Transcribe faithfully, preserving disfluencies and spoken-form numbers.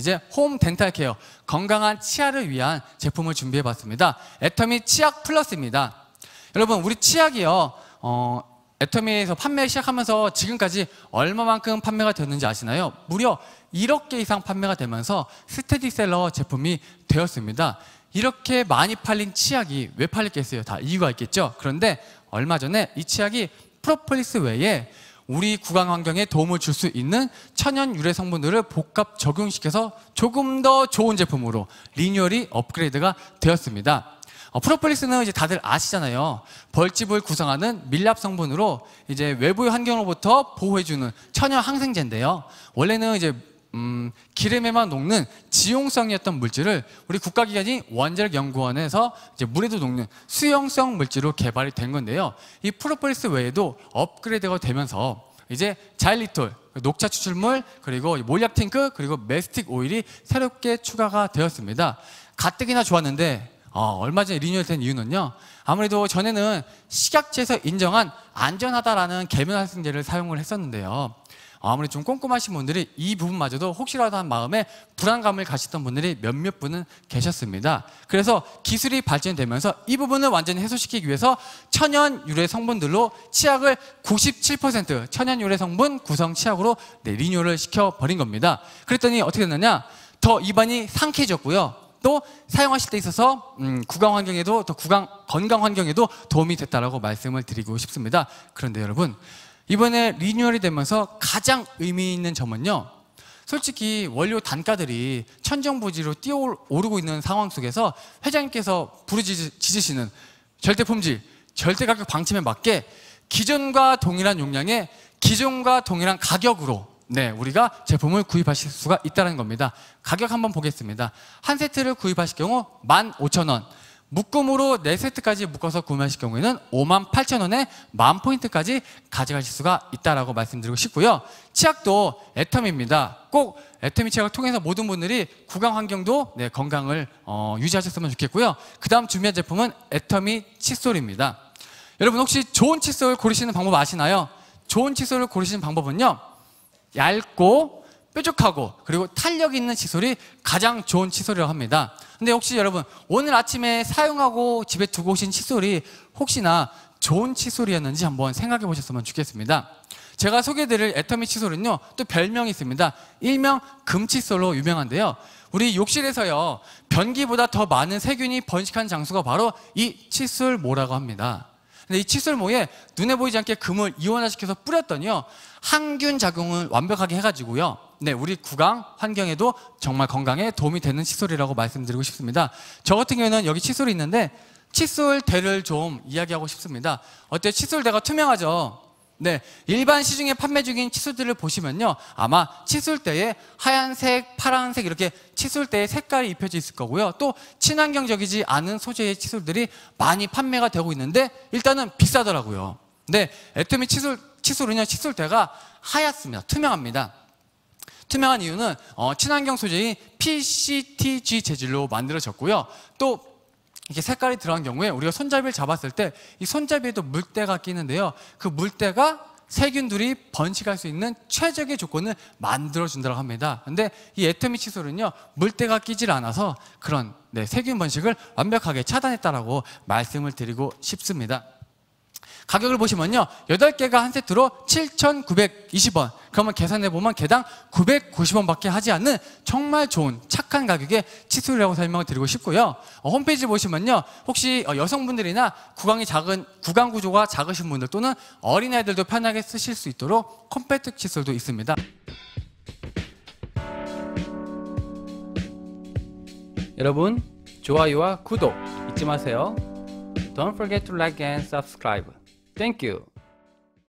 이제 홈 덴탈 케어, 건강한 치아를 위한 제품을 준비해봤습니다. 애터미 치약 플러스입니다. 여러분, 우리 치약이요, 어, 애터미에서 판매 시작하면서 지금까지 얼마만큼 판매가 됐는지 아시나요? 무려 일억 개 이상 판매가 되면서 스테디셀러 제품이 되었습니다. 이렇게 많이 팔린 치약이 왜 팔렸겠어요? 다 이유가 있겠죠? 그런데 얼마 전에 이 치약이 프로폴리스 외에 우리 구강 환경에 도움을 줄 수 있는 천연 유래 성분들을 복합 적용시켜서 조금 더 좋은 제품으로 리뉴얼이 업그레이드가 되었습니다. 어, 프로폴리스는 이제 다들 아시잖아요. 벌집을 구성하는 밀랍 성분으로 이제 외부의 환경으로부터 보호해주는 천연 항생제인데요. 원래는 이제 음, 기름에만 녹는 지용성이었던 물질을 우리 국가기관인 원자력연구원에서 이제 물에도 녹는 수용성 물질로 개발이 된 건데요. 이 프로폴리스 외에도 업그레이드가 되면서 이제 자일리톨, 녹차 추출물, 그리고 몰약 탱크, 그리고 메스틱 오일이 새롭게 추가가 되었습니다. 가뜩이나 좋았는데 어, 얼마 전에 리뉴얼된 이유는요, 아무래도 전에는 식약처에서 인정한 안전하다라는 계면 활성제를 사용을 했었는데요. 아무래도 좀 꼼꼼하신 분들이 이 부분마저도 혹시라도 한 마음에 불안감을 가졌던 분들이 몇몇 분은 계셨습니다. 그래서 기술이 발전되면서 이 부분을 완전히 해소시키기 위해서 천연 유래 성분들로 치약을 구십칠 퍼센트 천연 유래 성분 구성 치약으로 네, 리뉴얼을 시켜버린 겁니다. 그랬더니 어떻게 됐느냐, 더 입안이 상쾌해졌고요. 또 사용하실 때 있어서 음, 구강 환경에도 더 구강 건강 환경에도 도움이 됐다라고 말씀을 드리고 싶습니다. 그런데 여러분, 이번에 리뉴얼이 되면서 가장 의미 있는 점은요, 솔직히 원료 단가들이 천정부지로 뛰어오르고 있는 상황 속에서 회장님께서 부르짖으시는 절대 품질, 절대 가격 방침에 맞게 기존과 동일한 용량에 기존과 동일한 가격으로 네, 우리가 제품을 구입하실 수가 있다는 겁니다. 가격 한번 보겠습니다. 한 세트를 구입하실 경우 만 오천 원, 묶음으로 네 세트까지 묶어서 구매하실 경우에는 오만 팔천 원에 만 포인트까지 가져가실 수가 있다라고 말씀드리고 싶고요. 치약도 애터미입니다. 꼭 애터미 치약을 통해서 모든 분들이 구강 환경도 네, 건강을 어, 유지하셨으면 좋겠고요. 그 다음 준비한 제품은 애터미 칫솔입니다. 여러분, 혹시 좋은 칫솔 고르시는 방법 아시나요? 좋은 칫솔을 고르시는 방법은요, 얇고 뾰족하고 그리고 탄력 있는 칫솔이 가장 좋은 칫솔이라고 합니다. 근데 혹시 여러분, 오늘 아침에 사용하고 집에 두고 오신 칫솔이 혹시나 좋은 칫솔이었는지 한번 생각해 보셨으면 좋겠습니다. 제가 소개해드릴 애터미 칫솔은요, 또 별명이 있습니다. 일명 금칫솔로 유명한데요, 우리 욕실에서요 변기보다 더 많은 세균이 번식한 장소가 바로 이 칫솔모라고 합니다. 근데 이 칫솔모에 눈에 보이지 않게 금을 이온화시켜서 뿌렸더니요, 항균 작용을 완벽하게 해가지고요, 네, 우리 구강 환경에도 정말 건강에 도움이 되는 칫솔이라고 말씀드리고 싶습니다. 저 같은 경우에는 여기 칫솔이 있는데 칫솔대를 좀 이야기하고 싶습니다. 어때요? 칫솔대가 투명하죠? 네, 일반 시중에 판매 중인 칫솔들을 보시면요, 아마 칫솔대에 하얀색, 파란색 이렇게 칫솔대에 색깔이 입혀져 있을 거고요. 또 친환경적이지 않은 소재의 칫솔들이 많이 판매가 되고 있는데 일단은 비싸더라고요. 네, 애터미 칫솔, 칫솔은요, 칫솔대가 하얗습니다. 투명합니다. 투명한 이유는 어, 친환경 소재인 피씨티지 재질로 만들어졌고요. 또 이렇게 색깔이 들어간 경우에 우리가 손잡이를 잡았을 때 이 손잡이에도 물때가 끼는데요, 그 물때가 세균들이 번식할 수 있는 최적의 조건을 만들어준다고 합니다. 근데 이 애터미 칫솔은요, 물때가 끼질 않아서 그런 네, 세균 번식을 완벽하게 차단했다라고 말씀을 드리고 싶습니다. 가격을 보시면요, 여덟 개가 한 세트로 칠천구백이십 원, 그러면 계산해보면 개당 구백구십 원밖에 하지 않는 정말 좋은 착한 가격의 칫솔이라고 설명을 드리고 싶고요. 어, 홈페이지 보시면요, 혹시 어, 여성분들이나 구강이 작은, 구강 구조가 작으신 분들 또는 어린아이들도 편하게 쓰실 수 있도록 컴팩트 칫솔도 있습니다. 여러분, 좋아요와 구독 잊지 마세요. Don't forget to like and subscribe. Thank you.